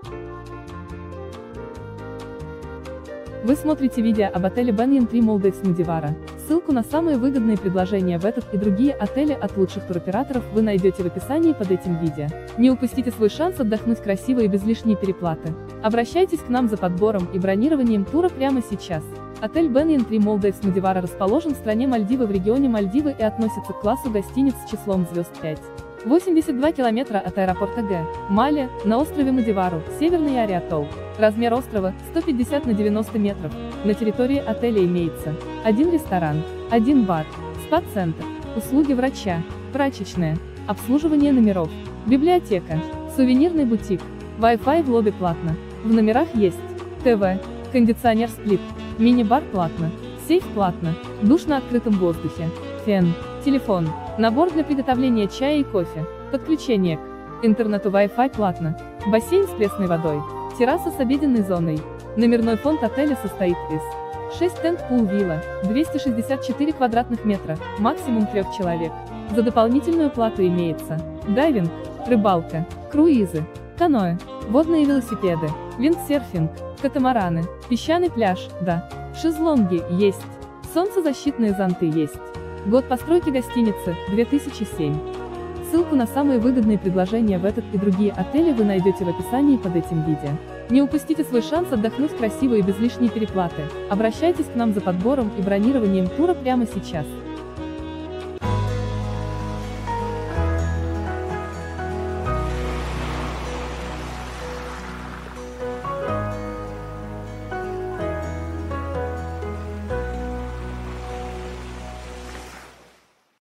Вы смотрите видео об отеле Banyan Tree Maldives Mudivara. Ссылку на самые выгодные предложения в этот и другие отели от лучших туроператоров вы найдете в описании под этим видео. Не упустите свой шанс отдохнуть красиво и без лишней переплаты. Обращайтесь к нам за подбором и бронированием тура прямо сейчас. Отель Banyan Tree Maldives Mudivara расположен в стране Мальдивы в регионе Мальдивы и относится к классу гостиниц с числом звезд 5. 82 километра от аэропорта Г. Мале, на острове Мадивару, Северный Ариатол. Размер острова – 150 на 90 метров. На территории отеля имеется один ресторан, один бар, спа-центр, услуги врача, прачечная, обслуживание номеров, библиотека, сувенирный бутик, Wi-Fi в лобби платно. В номерах есть ТВ, кондиционер-сплит, мини-бар платно, сейф платно, душ на открытом воздухе, фен, телефон, набор для приготовления чая и кофе, подключение к интернету Wi-Fi платно, бассейн с пресной водой, терраса с обеденной зоной. Номерной фонд отеля состоит из 6 тент-пул вилла, 264 квадратных метра, максимум 3 человек. За дополнительную плату имеется дайвинг, рыбалка, круизы, каноэ, водные велосипеды, виндсерфинг, катамараны, песчаный пляж, да, шезлонги есть, солнцезащитные зонты есть. Год постройки гостиницы – 2007. Ссылку на самые выгодные предложения в этот и другие отели вы найдете в описании под этим видео. Не упустите свой шанс отдохнуть красиво и без лишней переплаты. Обращайтесь к нам за подбором и бронированием тура прямо сейчас.